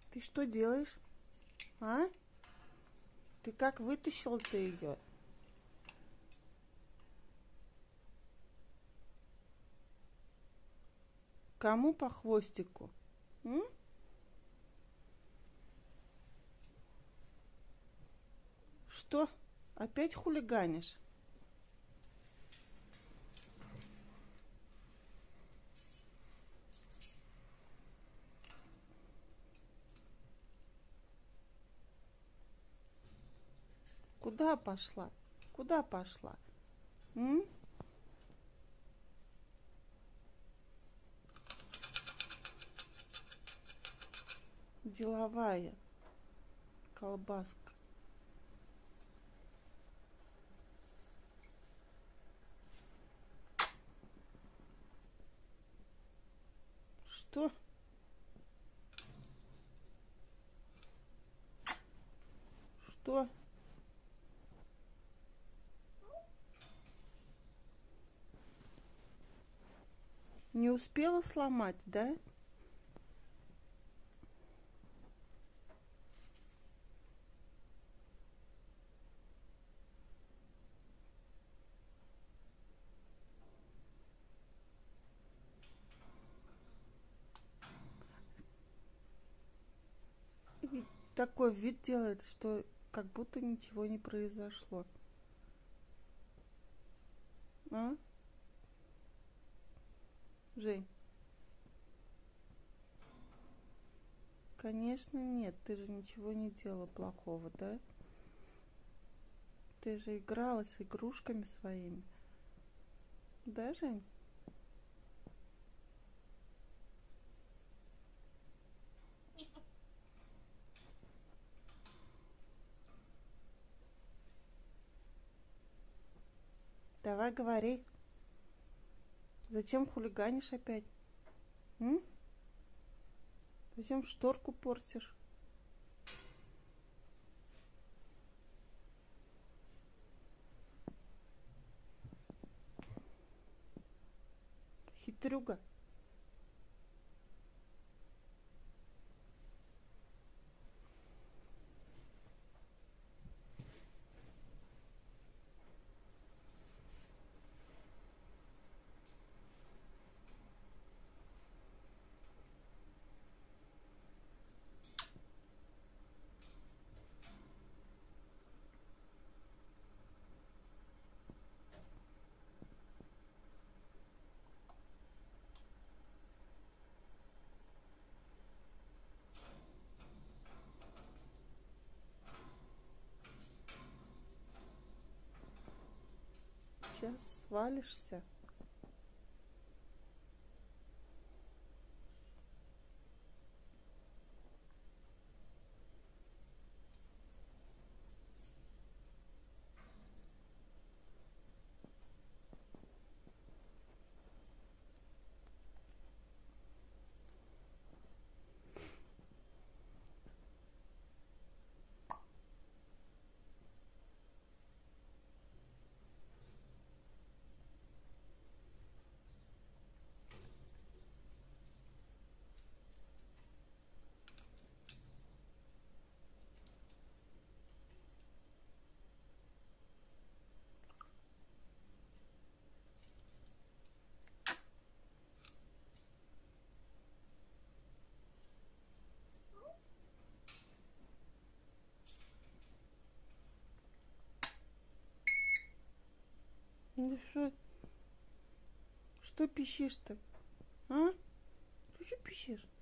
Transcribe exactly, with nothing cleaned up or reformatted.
Ты что делаешь? А? Ты как вытащил-то ее? Кому по хвостику? М? Что? Опять хулиганишь? Куда пошла? Куда пошла? М? Деловая колбаска. Что? Что? Не успела сломать, да? И такой вид делает, что как будто ничего не произошло. А? Жень? Конечно, нет. Ты же ничего не делала плохого, да? Ты же играла с игрушками своими. Да, Жень? Давай говори. Зачем хулиганишь опять? М? Зачем шторку портишь? Хитрюга. Сейчас свалишься. Ну что? Что пищишь-то? А? Ты что пищишь?